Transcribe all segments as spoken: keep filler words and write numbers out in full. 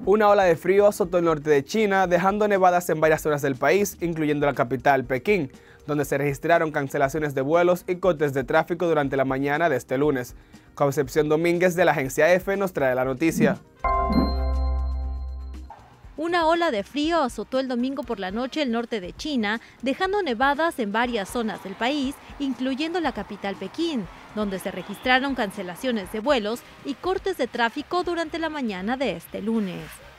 Una ola de frío azotó el norte de China, dejando nevadas en varias zonas del país, incluyendo la capital, Pekín, donde se registraron cancelaciones de vuelos y cortes de tráfico durante la mañana de este lunes. Concepción Domínguez de la agencia EFE nos trae la noticia. Una ola de frío azotó el domingo por la noche el norte de China, dejando nevadas en varias zonas del país, incluyendo la capital Pekín, donde se registraron cancelaciones de vuelos y cortes de tráfico durante la mañana de este lunes.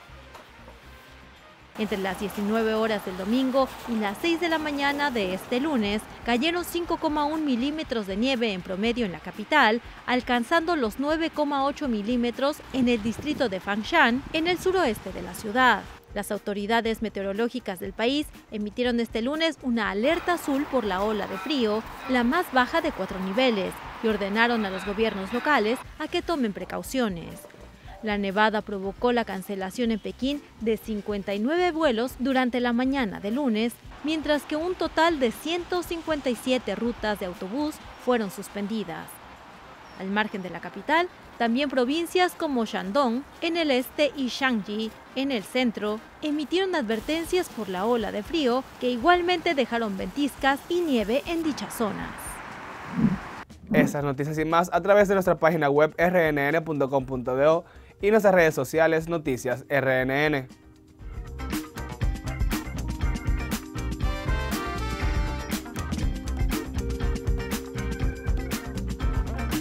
Entre las diecinueve horas del domingo y las seis de la mañana de este lunes, cayeron cinco coma uno milímetros de nieve en promedio en la capital, alcanzando los nueve coma ocho milímetros en el distrito de Fangshan, en el suroeste de la ciudad. Las autoridades meteorológicas del país emitieron este lunes una alerta azul por la ola de frío, la más baja de cuatro niveles, y ordenaron a los gobiernos locales a que tomen precauciones. La nevada provocó la cancelación en Pekín de cincuenta y nueve vuelos durante la mañana de lunes, mientras que un total de ciento cincuenta y siete rutas de autobús fueron suspendidas. Al margen de la capital, también provincias como Shandong, en el este, y Shaanxi, en el centro, emitieron advertencias por la ola de frío que igualmente dejaron ventiscas y nieve en dichas zonas. Estas noticias y más a través de nuestra página web r n n punto com punto do y nuestras redes sociales Noticias R N N.